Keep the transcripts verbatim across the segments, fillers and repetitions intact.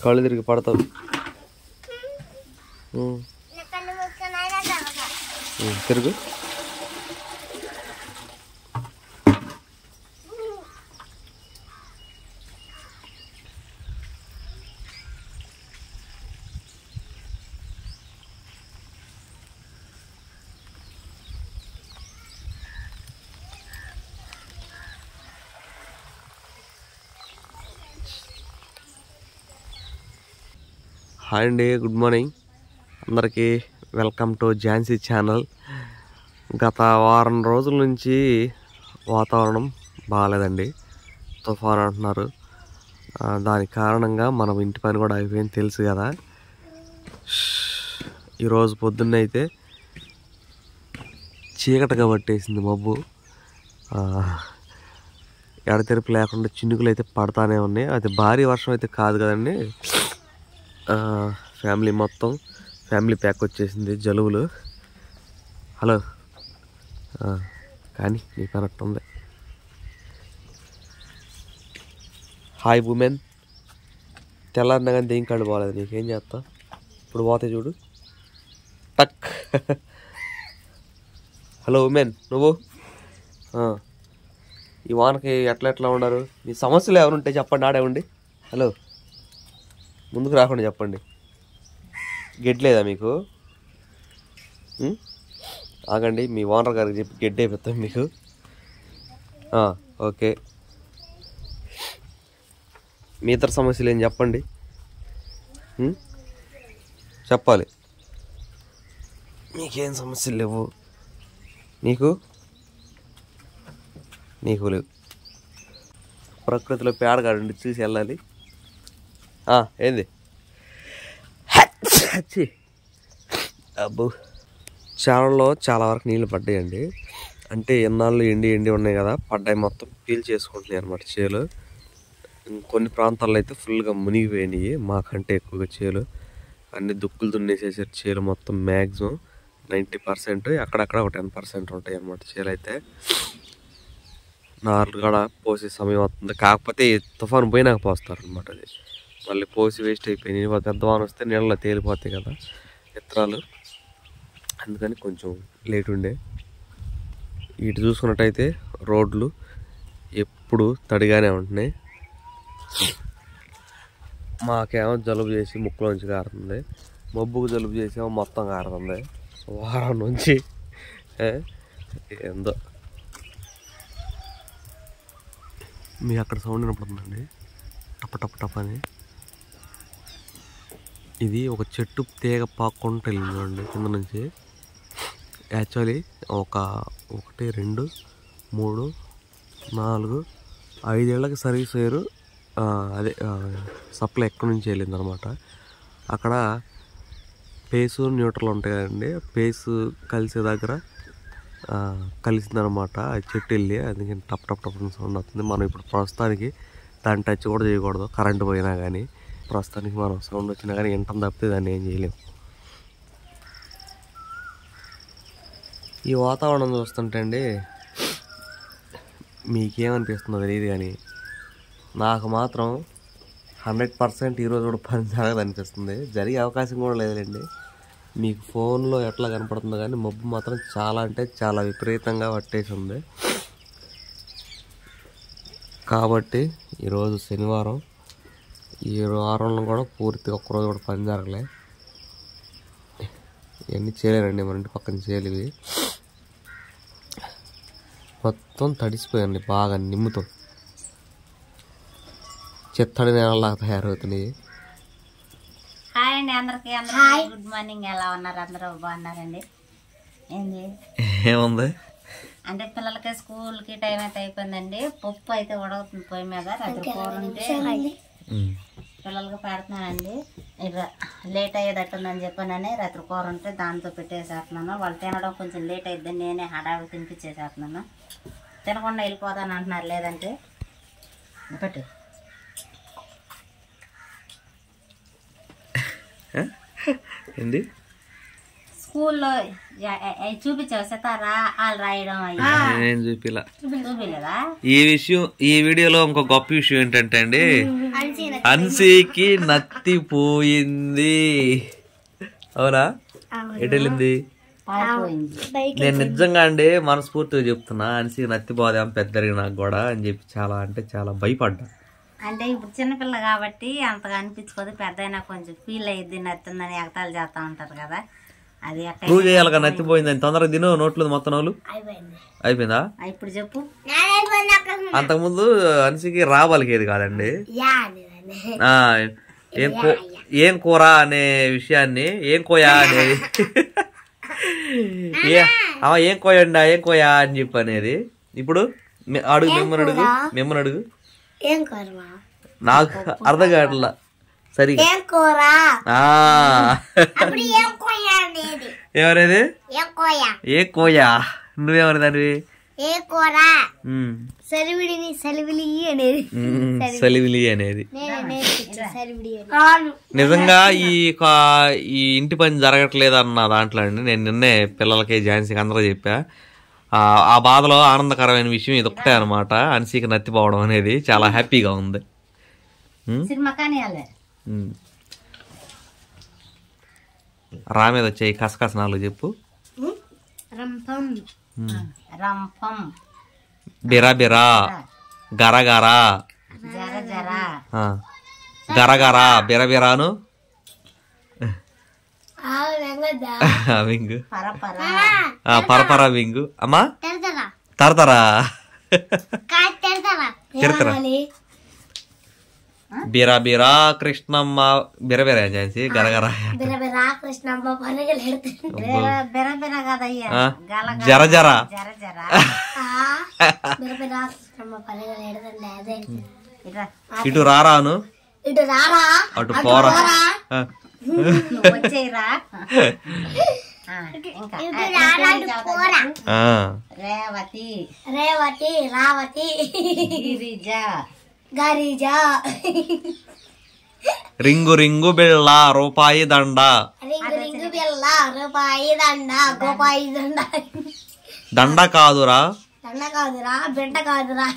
కళ్ళు తిరిగి పడతావు. తిరుగు. హాయ్ అండి, గుడ్ మార్నింగ్ అందరికీ. Welcome to Jhansi channel. గత వారం రోజుల నుంచి వాతావరణం బాగాలేదండి, తుఫాన్ అంటున్నారు. దానికి కారణంగా మనం ఇంటి పని కూడా అయిపోయింది తెలుసు కదా. ఈరోజు పొద్దున్న అయితే చీకటిగా పట్టేసింది మబ్బు. ఎడతెరిపి లేకుండా చినుకులు అయితే పడతానే ఉన్నాయి. అది భారీ వర్షం అయితే కాదు కదండి. ఫ్యామిలీ మొత్తం ఫ్యామిలీ ప్యాక్ వచ్చేసింది జలుబులు. హలో కానీ నీకు అన్నట్టుంది. Hi women. తెల్లారినా కానీ దేని కాళ్ళు పోలేదు, నీకేం చేస్తా. ఇప్పుడు పోతే చూడు టక్. హలో ఉమెన్, నువ్వు ఈ వానకి ఎట్లా ఎట్లా ఉన్నారు? మీ సమస్యలు ఎవరుంటే చెప్పండి, ఆడే ఉండి. హలో, ముందుకు రాకుండా చెప్పండి. గెడ్లేదా మీకు? ఆగండి, మీ ఓనర్ గారికి చెప్పి గెడ్డ అయిపోతాం మీకు. ఓకే, మీ ఇతర సమస్యలు ఏం చెప్పండి, చెప్పాలి. మీకేం సమస్యలు లేవు? నీకు నీకు లేవు. ప్రకృతిలో పేడగాడండి, చూసి వెళ్ళాలి. ఏంది అబ్బో, చేలలో చాలా వరకు నీళ్ళు పడ్డాయండి. అంటే ఎన్నాళ్ళు ఎండి ఎండి ఉన్నాయి కదా, పడ్డాయి మొత్తం పీల్ చేసుకుంటున్నాయి అన్నమాట చేలు. కొన్ని ప్రాంతాల్లో అయితే ఫుల్గా మునిగిపోయినాయి, మాకంటే ఎక్కువగా చేలు అన్ని దుక్కులు దున్నేసేసారు. చేలు మొత్తం మ్యాక్సిమం నైంటీ పర్సెంట్, అక్కడక్కడ ఒక టెన్ పర్సెంట్ ఉంటాయి అన్నమాట చేలు అయితే. నార్లు కూడా పోసే సమయం అవుతుంది, కాకపోతే తుఫాను పోయినాక పోస్తారు అనమాట. అది మళ్ళీ పోసి వేస్ట్ అయిపోయినాయి. పెద్ద వాన వస్తే నీళ్ళలో తేలిపోతాయి కదా విత్తనాలు, అందుకని కొంచెం లేట్ ఉండే. ఇటు చూసుకున్నట్టయితే రోడ్లు ఎప్పుడు తడిగానే ఉంటున్నాయి. మాకేమో జలుబు చేసి ముక్కులోంచి కారుతుంది, మబ్బుకు జలుబు చేసేమో మొత్తం కారుతుంది వారం నుంచి. ఏందో మీ అక్కడ సౌండ్ వినపడుతుందండి, టప్ టప్ టప్ అని. ఇది ఒక చెట్టు తీగ పాక్కుంటూ వెళ్ళింది చూడండి కింద నుంచి. యాక్చువల్లీ ఒక ఒకటి రెండు మూడు నాలుగు ఐదేళ్లకి సర్వీస్ వేరు అదే సప్లై ఎక్కడి నుంచి వెళ్ళింది అనమాట. అక్కడ పేసు న్యూట్రల్ ఉంటాయి కదండి, పేసు కలిసే దగ్గర కలిసిందనమాట చెట్టు వెళ్ళి. అందుకని టప్ టప్ టప్ సౌండ్ వస్తుంది. మనం ఇప్పుడు ప్రస్తుతానికి దాన్ని టచ్ కూడా చేయకూడదు, కరెంటు పోయినా కానీ. ప్రస్తుతానికి మనం సౌండ్ వచ్చినా కానీ వింటాం తప్పితే దాన్ని ఏం చేయలేము. ఈ వాతావరణం చూస్తుంటే అండి మీకేమనిపిస్తుందో తెలియదు కానీ నాకు మాత్రం హండ్రెడ్ పర్సెంట్ ఈరోజు కూడా పని జరగదు అనిపిస్తుంది. జరిగే అవకాశం కూడా లేదులేండి. మీకు ఫోన్లో ఎట్లా కనపడుతుందో కానీ మబ్బు మాత్రం చాలా అంటే చాలా విపరీతంగా పట్టేసి ఉంది. కాబట్టి ఈరోజు శనివారం, ఈ వారంలో కూడా పూర్తిగా ఒక్కరోజు కూడా పని జరగలే. ఇవన్నీ చేయలేనండి, మన ఇంటి పక్కన చేయలేవి మొత్తం తడిసిపోయండి బాగా నిమ్ముతో. చెత్తడి నేలలాగా తయారవుతున్నాయి. హాయ్ అండి అందరికి, అందరికి గుడ్ మార్నింగ్. ఎలా ఉన్నారు? అందరూ బాగున్నారండి? ఏంది ఏముంది అంటే పిల్లలకి స్కూల్కి టైం అయితే అయిపోయిందండి. పప్పు అయితే ఉడవుతుంది పొయ్యి మీద. రాత్రి కూర ఉంటే పిల్లలకి పెడుతున్నానండి. ఇక లేట్ అయ్యేటట్టుందని చెప్పానని రాత్రి కూర ఉంటే దాంతో పెట్టేసేస్తున్నాను. వాళ్ళు తినడం కొంచెం లేట్ అయిద్దని నేనే హడావిడి తినిపించేసేస్తున్నాను. తినకుండా వెళ్ళిపోతాను అంటున్నారు, లేదంటే పెట్టు. ఏంటి స్కూల్లో చూపించావు సితారా వాళ్ళు రాయడం నేను చూపిలా చూపిలేదా? ఈ విషయం ఈ వీడియోలో ఇంకో గొప్ప విషయం ఏంటంటే అండి, హన్సీకి నత్తిపోయింది. అవునా? ఎటు వెళ్ళింది? నేను నిజంగా అండి మనస్ఫూర్తిగా చెప్తున్నా, హన్సీకి నత్తిపోదాం పెద్దరిగి నాకు కూడా అని చెప్పి చాలా అంటే చాలా భయపడ్డా. అంటే ఇప్పుడు చిన్నపిల్ల కాబట్టి అంతగా అనిపించుకోదు, పెద్ద అయినా కొంచెం ఫీల్ అయ్యిద్ది నత్తుందని ఎగతాలు చేస్తా ఉంటారు కదా. అది ప్రూవ్ చేయాలి కదా నత్తిపోయిందని. తొందరగా తిను నోట్లు మొత్తం వాళ్ళు అయిపోయిందా? ఇప్పుడు చెప్పు. అంతకుముందు హన్సీకి రాబలికేది కాదండి, ఏం ఏం కూర అనే విషయాన్ని ఏం కోయా అనేది ఏం కోయండా ఏం కోయా అని చెప్పి అనేది. ఇప్పుడు అడుగు మిమ్మల్ని అడుగు మిమ్మల్ని అడుగు నాకు అర్థం కావట్లా సరిగా. ఏమనేది? ఏ కోయా నువ్వేమనే దానివి? సలివిలి అనేది. నిజంగా ఈ ఈ ఇంటి పని జరగట్లేదు అన్న దాంట్లో అండి నేను నిన్నే పిల్లలకి ఝాన్సీకి అందరూ చెప్పా. ఆ బాధలో ఆనందకరమైన విషయం ఇది ఒక్కటే అనమాట, హన్సీకి నత్తిపోవడం అనేది. చాలా హ్యాపీగా ఉంది. రా మీద వచ్చాయి కసకస నాలుగు చెప్పు. బిరా బిరా గరగరా గరగరా బిరబిరాను వింగు పరపర వింగు అమ్మా తరతరా తిరతరా బిరా బిరా కృష్ణమ్మ బిరబిరా చేసి గరగరా జర జర ఇటు రారాను అటు పోరా రేవతి రేవతి రావతి గిరిజ గరిజ రింగు రింగు బిళ్ళ రూపాయి దండ రింగు రింగు బిళ్ళ రూపాయి దండ గోపాయి దండ దండ కాదురా దండ కాదురా బెండ కాదురా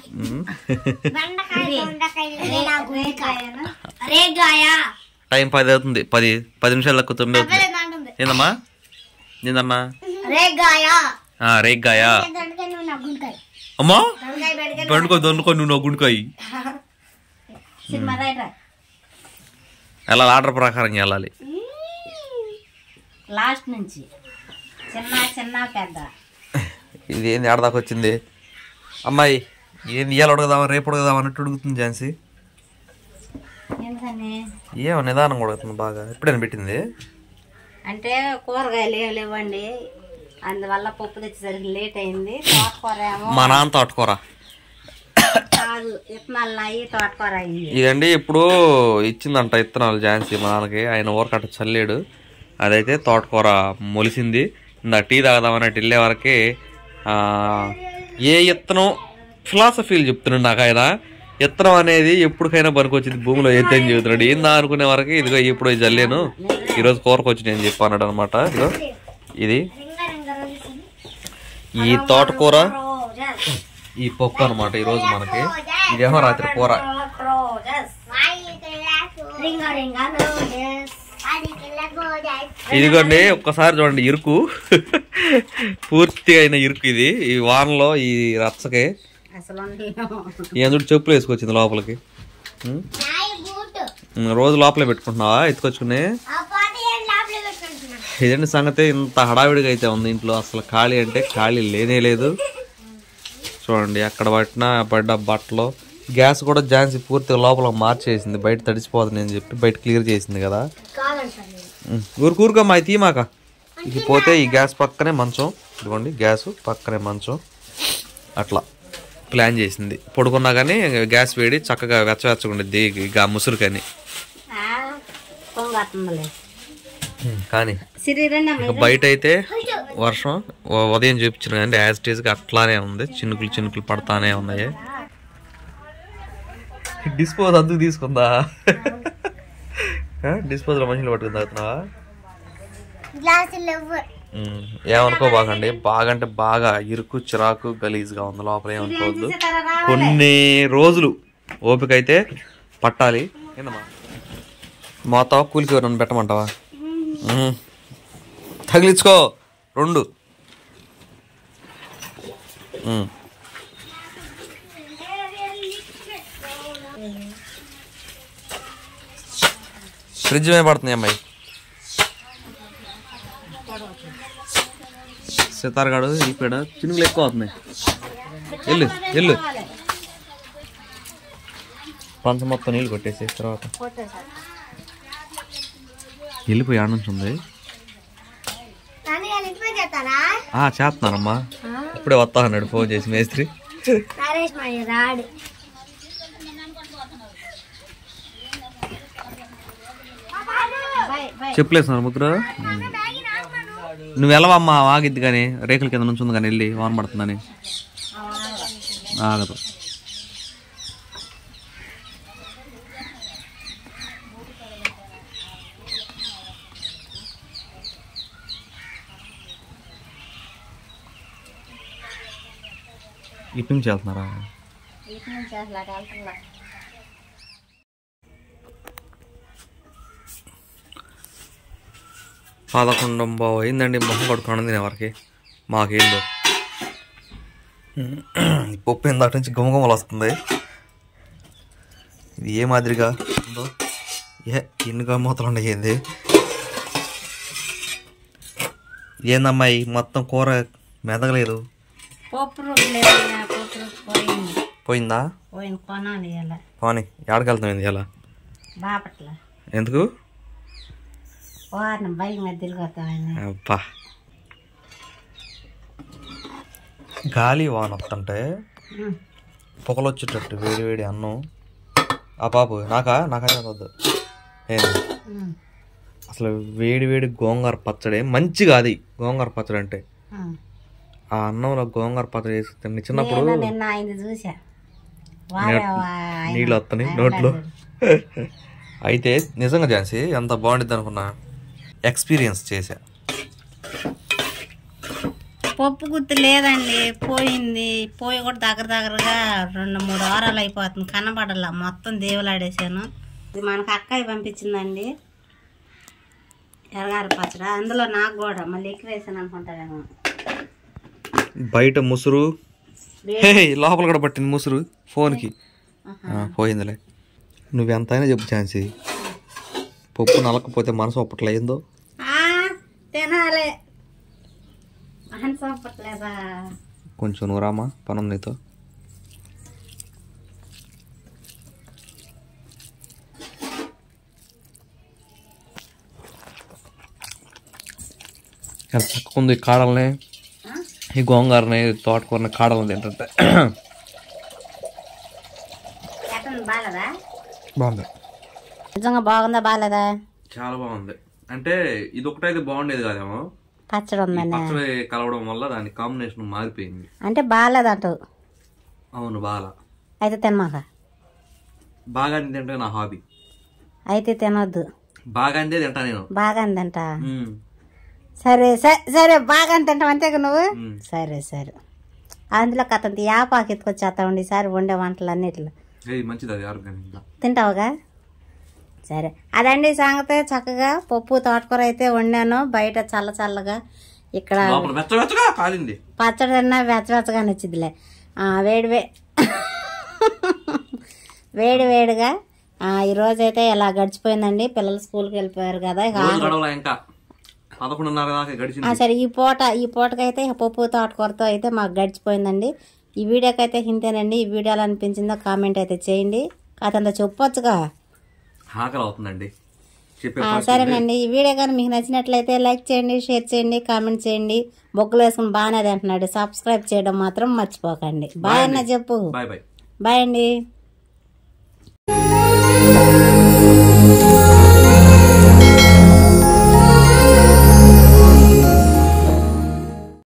టైం పది అవుతుంది, పది పది నిమిషాలు తక్కువ తొమ్మిది అవుతుంది. ఏందమ్మా ఏందమ్మా రేగ్గాయ అమ్మా బండుకో దొండుకో నువ్వు నా గుండుకాయ ఎలా ఆర్డర్ ప్రకారం వెళ్ళాలి లాస్ట్ నుంచి చిన్న చిన్న పెద్ద. ఇది ఏంది ఆడదాకా వచ్చింది అమ్మాయి? ఏంది ఇవాళ ఉడకదామా రేపు ఉడకదామా అన్నట్టు ఉడుకుతుంది ఝాన్సీ. ఏమో నిదానం ఉడుకుతుంది బాగా. ఎప్పుడైనా పెట్టింది అంటే కూరగాయలు ఏమి లేవండి, అందువల్ల పప్పు తెచ్చేసరికి లేట్ అయింది. తోటకూర ఏమో మా నాన్న తోటకూర కాదు విత్తనాలు నాయి తోటకూర అయింది. ఇదండి ఇప్పుడు ఇచ్చిందంట విత్తనాలు ఝాన్సీ మా నాన్నకి, ఆయన ఊరకట్ట చల్లేడు. అదైతే తోటకూర మొలిసింది. ఇందా టీ తాగదామన్నట్టు వెళ్ళే వరకే ఏ విత్తనం ఫిలాసఫీలు చెప్తున్నాడు నాకు ఆయన. విత్తనం అనేది ఎప్పటికైనా పనికొచ్చింది భూమిలో ఎత్తని చెబుతున్నాడు. ఏందా అనుకునే వరకు ఇదిగో ఇప్పుడు జల్లేను ఈరోజు కూరకు వచ్చి నేను చెప్పి అన్నాడు అనమాట. ఇదిగో ఇది ఈ తోటకూర ఈ పప్పు అనమాట ఈరోజు మనకి. ఇదేమో రాత్రి కూర. ఇదిగోండి ఒక్కసారి చూడండి ఇరుకు పూర్తిగా అయిన ఇరుకు ఇది. ఈ వానలో ఈ రచ్చకి ఎందుకు చెప్పులు వేసుకొచ్చింది లోపలికి. రోజు లోపలే పెట్టుకుంటున్నావా ఎత్తుకొచ్చుకుని? ఇదండి సంగతి. ఇంత హడావిడిగా అయితే ఉంది ఇంట్లో, అసలు ఖాళీ అంటే ఖాళీ లేనే లేదు. చూడండి అక్కడ పట్టిన పడ్డ బట్టలు. గ్యాస్ కూడా ఝాన్సీ పూర్తిగా లోపల మార్చేసింది, బయట తడిచిపోతుంది అని చెప్పి బయట క్లియర్ చేసింది కదా. ఊరుకూరుగా మా తీమాక ఇది పోతే ఈ గ్యాస్ పక్కనే మంచం. ఇదిగోండి గ్యాస్ పక్కనే మంచం. అట్లా ప్లాన్ చేసింది. పడుకున్నా కానీ గ్యాస్ వేడి చక్కగా వెచ్చవెచ్చకుండిద్ది ఇక ముసురుకని. కానీ బయట అయితే వర్షం ఉదయం చూపించిన కానీ యాజ్ ఇట్ ఈస్గా అట్లానే ఉంది. చినుకులు చినుకులు పడతానే ఉన్నాయి. డిస్పోజ్ అందుకు తీసుకుందా? డిస్పోజ్ లో మనుషులు పట్టుకుని తాగుతున్నావా? ఏమనుకో బాగండి, బాగా అంటే బాగా ఇరుకు చిరాకు గలీజ్గా ఉంది, లోపల ఏమనుకోవద్దు. కొన్ని రోజులు ఓపిక అయితే పట్టాలి. ఏందమ్మా మోతావా కూలికి నన్ను పెట్టమంటావా? తగిలించుకో రెండు. ఫ్రిడ్జ్ మీద పడుతుంది అమ్మాయి. సితారగాడు ఇక్కడ చినుకులు ఎక్కువ అవుతున్నాయి. వెళ్ళు వెళ్ళు పంచ మొత్తం నీళ్ళు కొట్టేసి తర్వాత వెళ్ళిపోయి ఆడ నుంచి ఉంది. చేస్తున్నానమ్మా, ఇప్పుడే వస్తా అన్నాడు ఫోన్ చేసి మేస్త్రి. చెప్పలేస్తున్నారు ముగ్గురు. నువ్వు వెళ్ళవమ్మా, ఆగిద్ది కానీ రేకుల కింద నుంచి ఉంది కానీ వెళ్ళి వాన పడుతుందని. ఆగదు. ఇటు నుంచి వెళ్తున్నారా? పదకొండు బావు అయిందండి. మొహం కడుక్కోండి ఎవరికి మాకేందో. పప్పు ఇందాటి నుంచి గుమగుమలు వస్తుంది. ఇది ఏ మాదిరిగా ఉందో, ఏ ఎన్ని గమ్మతులు ఉండేది. ఏందమ్మాయి మొత్తం కూర మెదగలేదు. పోయిందా? పోనీ ఎక్కడికి వెళ్తాం ఇలా? ఎందుకు? అబ్బా గాలి వాన వస్తుంటే పొగలు వచ్చేటట్టు వేడి వేడి అన్నం. ఆ పాపు నాకా నాకైనా వద్దు. ఏంది అసలు వేడి వేడి గోంగూర పచ్చడి మంచిగా. అది గోంగూర పచ్చడి అంటే ఆ అన్నంలో గోంగూర పచ్చడి వేసుకుంటే చిన్నప్పుడు నీళ్ళు వస్తున్నాయి నోట్లో. అయితే నిజంగా ఝాన్సీ ఎంత బాగుంటుంది అనుకున్నా, ఎక్స్పీరియన్స్ చేసా. పప్పు గుర్తు లేదండి, పోయింది. పోయి కూడా దగ్గర దగ్గరగా రెండు మూడు వారాలు అయిపోతుంది, కనబడలా. మొత్తం దేవులాడేసాను. ఇది మనకు అక్కయ్య పంపించిందండి ఎరగారి పచ్చడి. అందులో నాకు కూడా మళ్ళీ ఎక్కువ వేసాను అనుకుంటాను. బయట ముసురు లోపల కూడా పట్టింది ముసురు ఫోన్కి. పోయిందిలే. నువ్వెంతైనా చెప్పు ఝాన్సీ, పప్పు నలకపోతే మనసు ఒప్పట్లేదో. తినాలి మనసు ఒప్పట్లేదా? కొంచెం నువ్వు రామా, పనం నీతో. చక్కకుంది ఈ కాడల్ని, ఈ గోంగూరని, తోటకూరని కాడలని తింటుంటే. బాగుంది. నిజంగా బాగుందా బాగాలేదా? చాలా బాగుంది. అంటే ఇది ఒకటైతే బాగుండేది కాదేమో, పచ్చడి ఉందని పచ్చడి కలవడం వల్ల దాని కాంబినేషన్ మారిపోయింది. అంటే బాగాలేదంటూ? అవును బాగా. అయితే తినమాక. బాగా తింటే నా హాబీ. అయితే తినొద్దు. బాగా అందే తింటా నేను. బాగా తింటా? సరే సరే సరే బాగా తింటావు అంతేగా నువ్వు. సరే సరే అందులో కథ యాపాకి ఎత్తుకొచ్చేస్తా ఉండి ఈసారి వండే వంటలు అన్నిట్లో. మంచిది అది ఆరోగ్యానికి. తింటావుగా? సరే అదండి సంగతే. చక్కగా పప్పు తోటకూర అయితే వండాను బయట చల్ల చల్లగా. ఇక్కడ పచ్చడి తిన్నా వెచ్చవెచ్చగా నచ్చిందిలే. వేడి వే వేడి వేడిగా ఈరోజు అయితే ఇలా గడిచిపోయిందండి. పిల్లలు స్కూల్కి వెళ్ళిపోయారు కదా. సరే ఈ పూట ఈ పూటకైతే పప్పు తోటకూరతో అయితే మాకు గడిచిపోయిందండి. ఈ వీడియోకి అయితే ఇంతేనండి. ఈ వీడియో ఎలా అనిపించిందో కామెంట్ అయితే చేయండి. అదంతా చెప్పొచ్చుగా. సరేనండి. ఈ వీడియో కానీ మీకు నచ్చినట్లయితే లైక్ చేయండి, షేర్ చేయండి, కామెంట్ చేయండి. బొగ్గులు వేసుకుని బాగానే అంటున్నాడు. సబ్స్క్రైబ్ చేయడం మాత్రం మర్చిపోకండి. బాయ్ అన్న చెప్పు. బాయ్ అండి.